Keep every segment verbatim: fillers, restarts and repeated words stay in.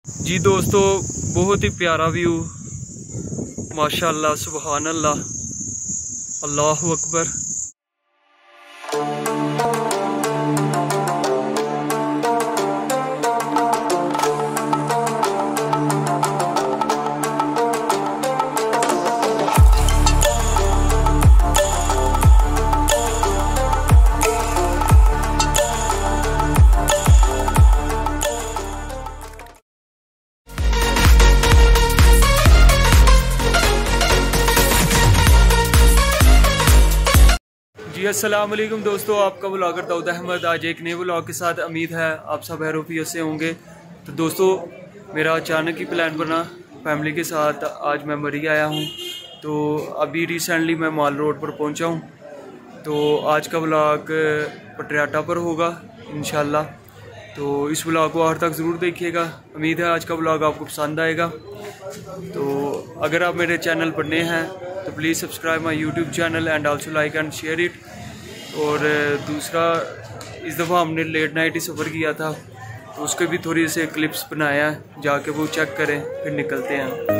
जी दोस्तों, बहुत ही प्यारा व्यू, माशाअल्लाह, सुभान अल्लाह, अल्लाहु अकबर। जी अस्सलाम वालेकुम दोस्तों, आपका व्लॉगर दाऊद अहमद आज एक नए व्लॉग के साथ। उम्मीद है आप सब हैरोफियत से होंगे। तो दोस्तों, मेरा अचानक ही प्लान बना फैमिली के साथ, आज मैं मरी आया हूँ। तो अभी रिसेंटली मैं माल रोड पर पहुँचा हूँ। तो आज का व्लॉग पटरियाटा पर होगा इंशाल्लाह। तो इस व्लॉग को आखिर तक ज़रूर देखिएगा। उम्मीद है आज का व्लॉग आपको पसंद आएगा। तो अगर आप मेरे चैनल पर नए हैं तो please subscribe my YouTube channel and also like and share it. और दूसरा, इस दफ़ा हमने लेट नाइट ही सफ़र किया था, तो उसके भी थोड़ी से क्लिप्स बनाया है, जाके वो चेक करें, फिर निकलते हैं।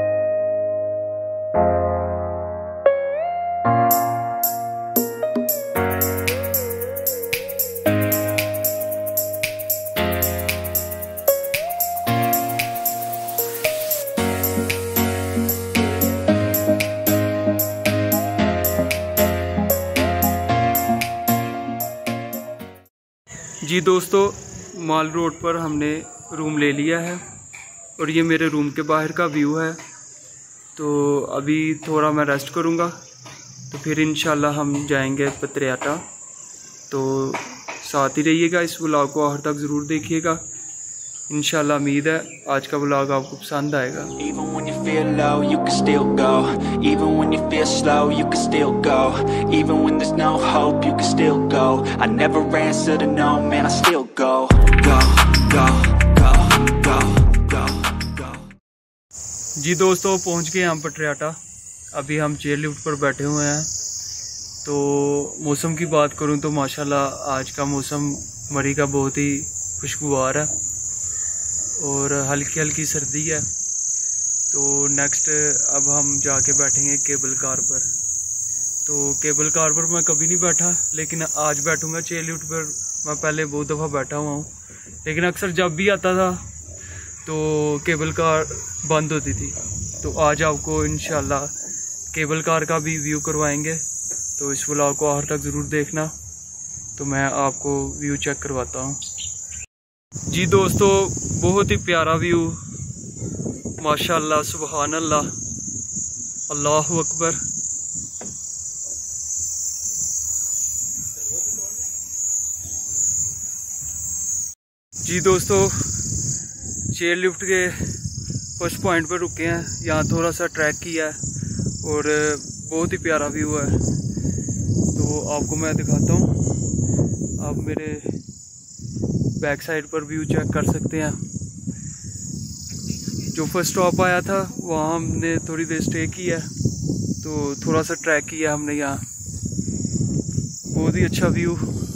जी दोस्तों, माल रोड पर हमने रूम ले लिया है और ये मेरे रूम के बाहर का व्यू है। तो अभी थोड़ा मैं रेस्ट करूँगा, तो फिर इंशाल्लाह हम जाएंगे पटरियाटा। तो साथ ही रहिएगा, इस व्लॉग को आखिर तक ज़रूर देखिएगा। इंशाल्लाह उम्मीद है आज का व्लॉग आपको पसंद आएगा। Even when you feel low, you can still go. Even when you feel slow, you can still go. Even when there's no hope, you can still go. I never answer to no, man, I still go. Go, go, go, go, go, go. जी दोस्तों, पहुंच गए हम पटरियाटा। अभी हम chair lift पर बैठे हुए हैं। तो मौसम की बात करूं तो माशाल्लाह आज का मौसम मरी का बहुत ही खुशगवार है और हल्की हल्की सर्दी है। तो नेक्स्ट अब हम जाके बैठेंगे केबल कार पर। तो केबल कार पर मैं कभी नहीं बैठा, लेकिन आज बैठूंगा चेयर लिफ्ट पर। मैं पहले बहुत दफ़ा बैठा हुआ हूँ, लेकिन अक्सर जब भी आता था तो केबल कार बंद होती थी। तो आज आपको इंशाल्लाह केबल कार का भी व्यू करवाएंगे। तो इस व्लॉग को आखिर तक ज़रूर देखना। तो मैं आपको व्यू चेक करवाता हूँ। जी दोस्तों, बहुत ही प्यारा व्यू, माशाअल्लाह, सुभान अल्लाह, अल्लाहु अकबर। जी दोस्तों, चेयर लिफ्ट के फर्स्ट पॉइंट पर रुके हैं। यहाँ थोड़ा सा ट्रैक किया है और बहुत ही प्यारा व्यू है। तो आपको मैं दिखाता हूँ, आप मेरे बैक साइड पर व्यू चेक कर सकते हैं। जो फर्स्ट स्टॉप आया था वहाँ हमने थोड़ी देर स्टे किया, तो थोड़ा सा ट्रैक किया हमने यहाँ। बहुत ही अच्छा व्यू।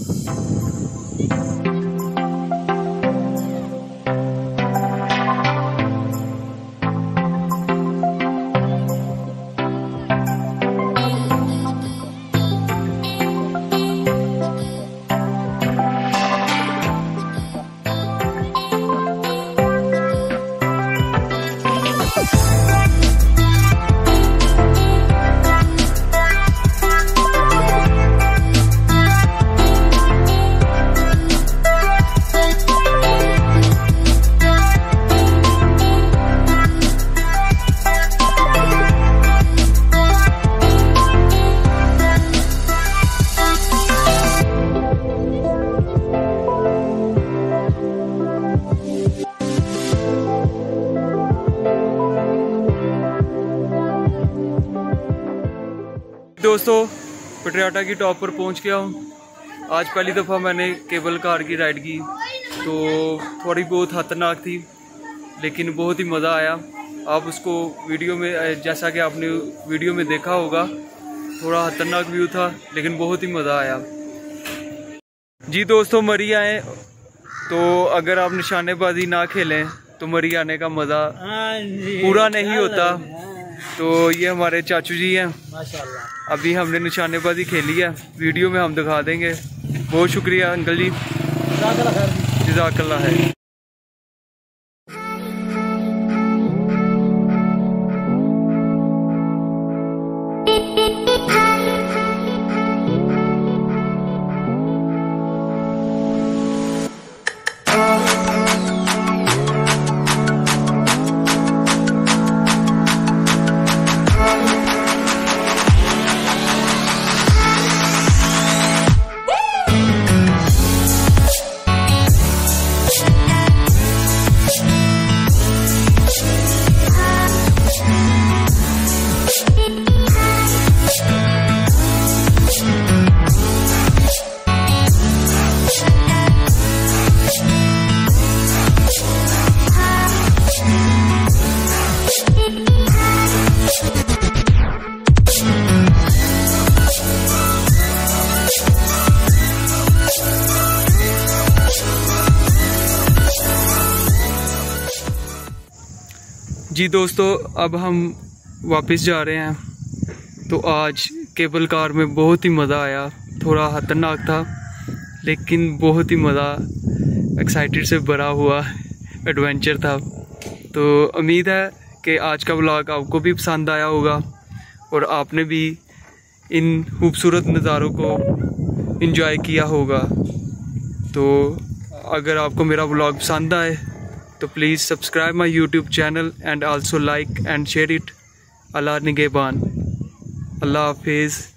दोस्तों, पटरियाटा की टॉप पर पहुंच गया हूं। आज पहली दफ़ा मैंने केबल कार की राइड की, तो थोड़ी बहुत खतरनाक थी, लेकिन बहुत ही मज़ा आया। आप उसको वीडियो में, जैसा कि आपने वीडियो में देखा होगा, थोड़ा खतरनाक व्यू था, लेकिन बहुत ही मज़ा आया। जी दोस्तों, मरी आए तो अगर आप निशानेबाजी ना खेलें तो मरी आने का मज़ा पूरा नहीं होता। तो ये हमारे चाचू जी हैं माशाल्लाह। अभी हमने निशानेबाजी खेली है, वीडियो में हम दिखा देंगे। बहुत शुक्रिया अंकल जी, जज़ाकल्लाह है। जी दोस्तों, अब हम वापस जा रहे हैं। तो आज केबल कार में बहुत ही मज़ा आया, थोड़ा खतरनाक था लेकिन बहुत ही मज़ा, एक्साइटेड से भरा हुआ एडवेंचर था। तो उम्मीद है कि आज का व्लॉग आपको भी पसंद आया होगा और आपने भी इन खूबसूरत नज़ारों को एंजॉय किया होगा। तो अगर आपको मेरा व्लॉग पसंद आए तो please subscribe my YouTube channel and also like and share it. अल्लाह निगहबान। अल्लाह हाफिज़।